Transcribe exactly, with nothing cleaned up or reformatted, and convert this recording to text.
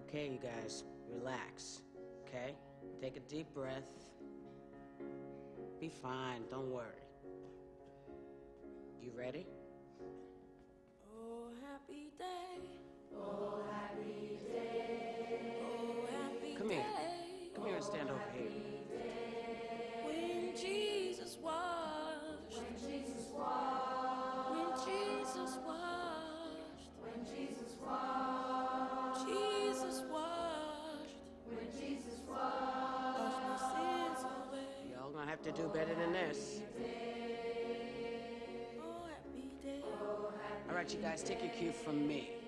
Okay, you guys, relax, okay? Take a deep breath. Be fine, don't worry. You ready? Oh, happy day. Oh, happy day. Oh, happy Come day. here. Come here and stand over here. When Jesus washed. When Jesus washed. When Jesus washed. When Jesus washed. Jesus washed. When Jesus washed. Washed my sins away. Y'all gonna have to do better than this. Oh, happy day. All right, you guys, take your cue from me.